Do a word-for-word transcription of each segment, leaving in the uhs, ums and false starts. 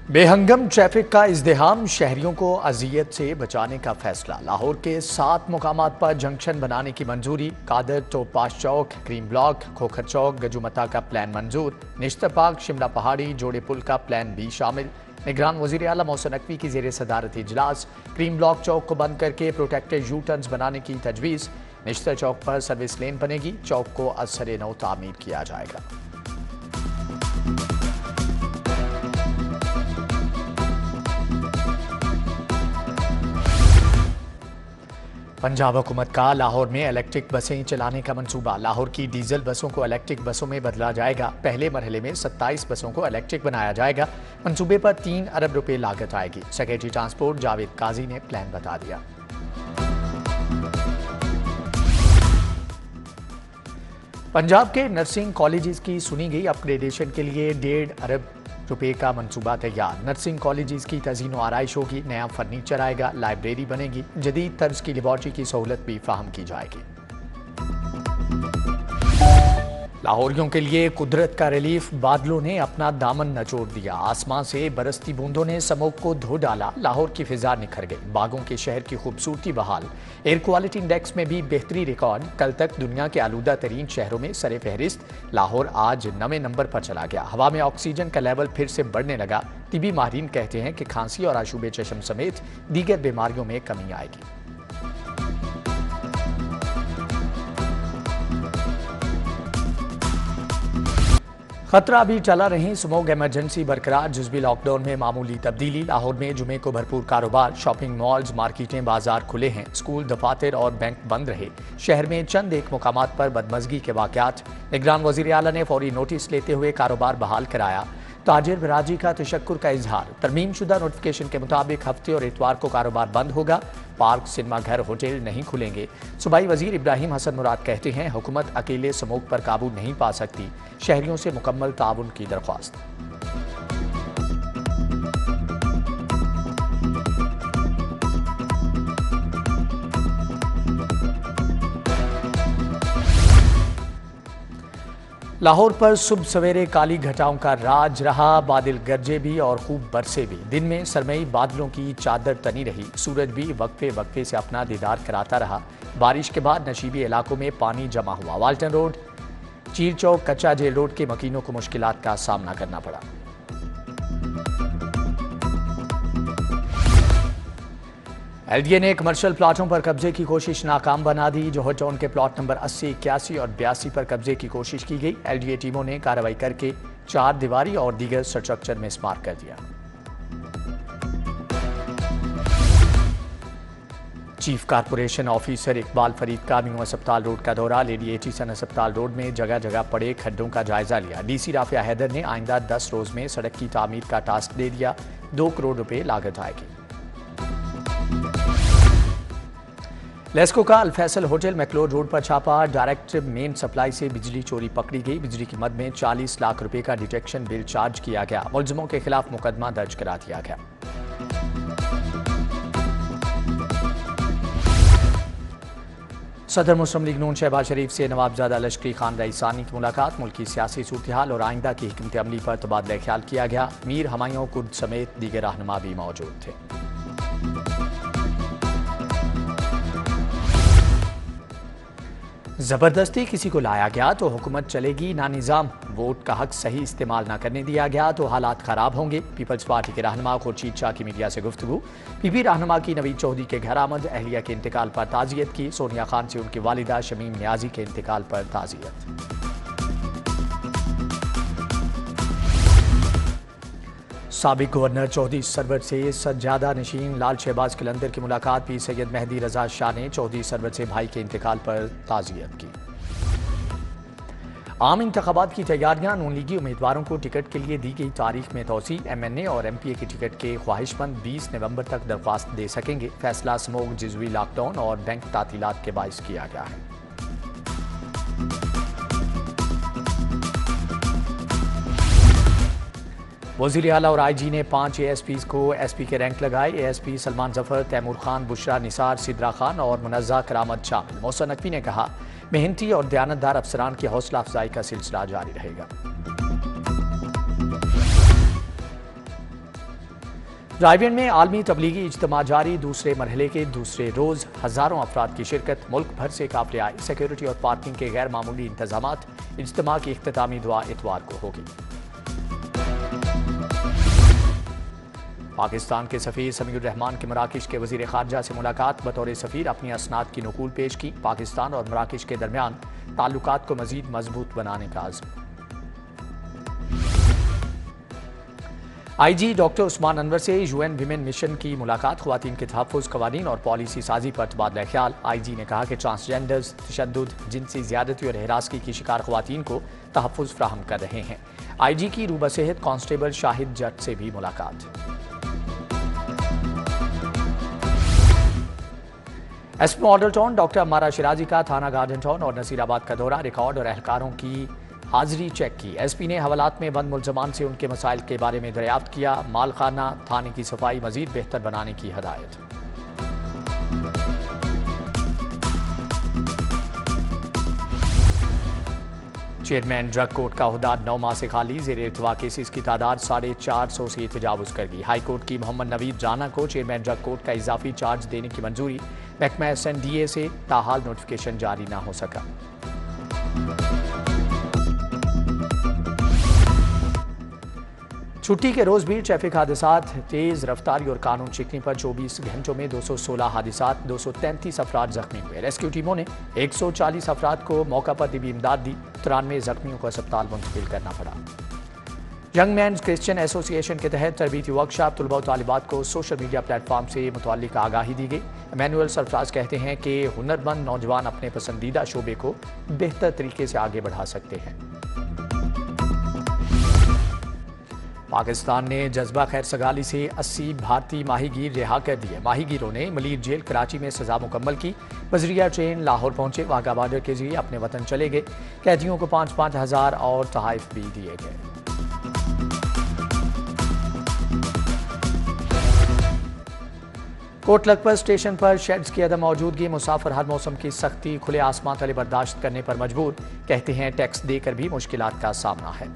बेहंगम traffic का इज़्दिहाम, शहरियों को अजियत से बचाने का फैसला। लाहौर के सात मुकामात पर जंक्शन बनाने की मंजूरी। कादर टोपाश चौक, क्रीम ब्लॉक, खोखर चौक, गजुमता का प्लान मंजूर। निश्तर पार्क, शिमला पहाड़ी, जोड़े पुल का प्लान भी शामिल। निगरान वज़ीर आला मोहसिन नकवी की ज़ेर सदारत इजलास। क्रीम ब्लॉक चौक को बंद करके प्रोटेक्टेड यू टर्न्स बनाने की तजवीज़। निश्तर चौक पर सर्विस लेन बनेगी। चौक को असर नौ तामीर किया जाएगा। पंजाब हुकूमत का लाहौर में इलेक्ट्रिक बसें चलाने का मंसूबा। लाहौर की डीजल बसों को इलेक्ट्रिक बसों में बदला जाएगा। पहले मरहले में सत्ताईस बसों को इलेक्ट्रिक बनाया जाएगा। मंसूबे पर तीन अरब रुपए लागत आएगी। सेक्रेटरी ट्रांसपोर्ट जावेद काजी ने प्लान बता दिया। पंजाब के नर्सिंग कॉलेजेस की सुनी गई अपग्रेडेशन के लिए डेढ़ अरब रुपए का मंसूबा तैयार। नर्सिंग कॉलेजेस की तज़ीन व आराइश होगी। नया फर्नीचर आएगा। लाइब्रेरी बनेगी। जदीद तर्ज की लेबॉर्ट्री की सहूलत भी फराहम की जाएगी। लाहौरियों के लिए कुदरत का रिलीफ। बादलों ने अपना दामन नचोड़ दिया। आसमां से बरसती बूंदों ने स्मोक को धो डाला। लाहौर की फिजा निखर गई। बागों के शहर की खूबसूरती बहाल। एयर क्वालिटी इंडेक्स में भी बेहतरी रिकॉर्ड। कल तक दुनिया के आलूदा तरीन शहरों में सरे फहरिस्त। लाहौर आज नवे नंबर पर चला गया। हवा में ऑक्सीजन का लेवल फिर से बढ़ने लगा। तिबी माहिरीन कहते हैं कि खांसी और आशूबे चश्म समेत दीगर बीमारियों में कमी आएगी। खतरा भी चला रही। स्मोक इमरजेंसी बरकरार। जुज़वी लॉकडाउन में मामूली तब्दीली। लाहौर में जुमे को भरपूर कारोबार। शॉपिंग मॉल्स, मार्केटें, बाजार खुले हैं। स्कूल, दफातर और बैंक बंद रहे। शहर में चंद एक मुकामात पर बदमजगी के वाकयात। निगरान वज़ीर आला ने फौरी नोटिस लेते हुए कारोबार बहाल कराया। ताजिर बराजी का तशक्कुर का इजहार। तरमीम शुदा नोटिफिकेशन के मुताबिक हफ्ते और इतवार को कारोबार बंद होगा। पार्क, सिनेमा घर, होटल नहीं खुलेंगे। सूबाई वजीर इब्राहिम हसन मुराद कहते हैं, हुकूमत अकेले स्मोक पर काबू नहीं पा सकती। शहरियों से मुकम्मल ताउन की दरख्वास्त। लाहौर पर सुबह सवेरे काली घटाओं का राज रहा। बादल गरजे भी और खूब बरसे भी। दिन में सरमई बादलों की चादर तनी रही। सूरज भी वक्फे वक्फे से अपना दीदार कराता रहा। बारिश के बाद नशीबी इलाकों में पानी जमा हुआ। वाल्टन रोड, चीर चौक, कच्चा जेल रोड के मकीनों को मुश्किलात का सामना करना पड़ा। एलडीए ने कमर्शियल प्लाटों पर कब्जे की कोशिश नाकाम बना दी। जोहर टाउन के प्लॉट नंबर अस्सी, इक्यासी और बयासी पर कब्जे की कोशिश की गई। एलडीए टीमों ने कार्रवाई करके चार दीवारी और दीगर स्ट्रक्चर में स्मार्ट कर दिया। Chief corporation officer Iqbal Farid का न्यू अस्पताल रोड का दौरा। लेडी एचिसन अस्पताल रोड में जगह जगह पड़े खड्डों का जायजा लिया। डीसी राफिया हैदर ने आइंदा दस रोज में सड़क की तामीर का टास्क दे दिया। दो करोड़ रुपए लागत आएगी। लेस्को का अल-फैसल होटल मैक्लोड रोड पर छापा। डायरेक्ट मेन सप्लाई से बिजली चोरी पकड़ी गई। बिजली की मद में चालीस लाख रुपए का डिटेक्शन बिल चार्ज किया गया। मुलजिमों के खिलाफ मुकदमा दर्ज करा दिया गया। सदर मुस्लिम लीग नून शहबाज शरीफ से नवाबजादा लश्करी खान रईसानी की मुलाकात। मुल्की सियासी सूरत हाल और आइंदा की हिकमत अमली पर तबादला ख्याल किया गया। मीर हमायूं कुर्द समेत दीगर रहनुमा भी मौजूद थे। जबरदस्ती किसी को लाया गया तो हुकूमत चलेगी ना निज़ाम। वोट का हक सही इस्तेमाल ना करने दिया गया तो हालात खराब होंगे। पीपल्स पार्टी के रहनुमा खुर्शीद शाह की मीडिया से गुफ्तगू। पीपी रहनुमा की नवीद चौधरी के घर आमद। अहलिया के इंतकाल पर ताज़ियत की। सोनिया खान से उनकी वालिदा शमीम नियाजी के इंतकाल पर ताज़ियत। साबिक गवर्नर चौधरी सरवर से सज्जादा नशीन लाल शहबाज कलंदर की मुलाकात। पी सैयद मेहदी रजा शाह ने चौधरी सरवर से भाई के इंतकाल पर ताज़ियत की। आम इंतखाबात की तैयारियां। नून लीगी उम्मीदवारों को टिकट के लिए दी गई तारीख में तोसी। एम एन ए और एम पी ए की टिकट के ख्वाहिशमंद बीस नवंबर तक दरख्वास्त दे सकेंगे। फैसला स्मोक, जुज़वी लॉकडाउन और बैंक तातीलात के बाइस किया गया है। वज़ीर आला और आई जी ने पांच ए एस पीज़ को एस पी के रैंक लगाए। A S P Salman Zafar, Taimur Khan, Bushra Nisar, Sidra Khan और मुनज़्ज़ा करामत शामिल। मोहसिन नकवी ने कहा, मेहनती और दयानतदार अफसरान की हौसला अफजाई का सिलसिला जारी रहेगा। रायबेन में आलमी तबलीगी इज्तिमा जारी, दूसरे मरहले के दूसरे रोज हजारों अफराद की शिरकत, मुल्क भर से काफिले आए, सिक्योरिटी और पार्किंग के गैर मामूली इंतजामात। इज्तिमा की इख्तितामी दुआ इतवार को होगी। पाकिस्तान के सफीर समीउर रहमान की मराकश के वजीर खारजा से मुलाकात, बतौर सफीर अपनी असनाद की नकूल पेश की। पाकिस्तान और मराकश के दरमियान ताल्लुकात को मजीद मजबूत बनाने का आज़म। I G doctor Usman Anwar से यूएन विमेन मिशन की मुलाकात, ख्वातीन के तहफ़्फ़ुज़, क़वानीन और पॉलिसी साजी पर तबादला ख्याल। आई जी ने कहा कि ट्रांसजेंडर्स तशद्दुद, जिनसी ज़्यादती और हिरासगी की शिकार ख्वातीन को तहफ़्फ़ुज़ फ्राहम कर रहे हैं। आई जी की रूबा सेहत कांस्टेबल शाहिद जट से भी मुलाकात। एसपी मॉडल टाउन डॉक्टर अमारा शिराजी का थाना गार्डन टाउन और नसीराबाद का दौरा, रिकॉर्ड और एहलकारों की हाजिरी चेक की। एसपी ने हवालात में बंद मुलजमान से उनके मसाइल के बारे में दरियाफ्त किया। मालखाना थाने की सफाई मजीद बेहतर बनाने की हदायत। चेयरमैन ड्रग कोर्ट का ओहदा नौ माह से खाली, जेर इल्तवा केसेस की तादाद साढ़े चार सौ से तजावुज कर गई। हाई कोर्ट की मोहम्मद नवीद राना को चेयरमैन ड्रग कोर्ट का इजाफी चार्ज देने की मंजूरी, महकमा एस एन डी ए से ताहाल नोटिफिकेशन जारी न हो सका। छुट्टी के रोज भी ट्रैफिक हादसात, तेज रफ्तारी और कानून शिकनी पर चौबीस घंटों में दो सौ सोलह हादसात, दो सौ तैंतीस अफराद जख्मी हुए। रेस्क्यू टीमों ने एक सौ चालीस अफराद को मौका पर तिबी इमदाद दी, तिरानवे जख्मियों को अस्पताल मुंतकिल करना पड़ा। यंग मैन्स क्रिश्चियन एसोसिएशन के तहत तरबीती वर्कशॉप, तलबा और तालिबात को सोशल मीडिया प्लेटफॉर्म से मुताल्लिक आगाही दी गई। इमैनुअल सरफराज कहते हैं कि हुनरमंद नौजवान अपने पसंदीदा शोबे को बेहतर तरीके से आगे बढ़ा सकते हैं। पाकिस्तान ने जज्बा खैर सगाली से अस्सी भारतीय माहीगीर रिहा कर दिए। माहीगीरों ने मलीर जेल कराची में सजा मुकम्मल की। बजरिया ट्रेन लाहौर पहुंचे, वाघा बॉर्डर के जरिए अपने वतन चले गए। कैदियों को पाँच पाँच हजार और तोहफे भी दिए गए। कोट लखपत स्टेशन पर शेड्स की अदम मौजूदगी, मुसाफिर हर मौसम की सख्ती खुले आसमान तले बर्दाश्त करने पर मजबूर। कहते हैं टैक्स देकर भी मुश्किलात का सामना है।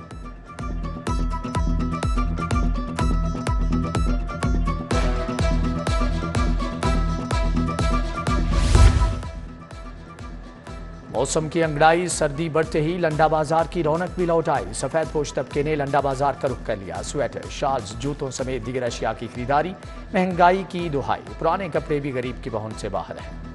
मौसम की अंगड़ाई, सर्दी बढ़ते ही लंडा बाजार की रौनक भी लौट आई। सफेद पोश तबके ने लंडा बाजार का रुख कर लिया। स्वेटर, शॉल्स, जूतों समेत दीगर अशिया की खरीदारी, महंगाई की दुहाई। पुराने कपड़े भी गरीब की पहुंच से बाहर हैं।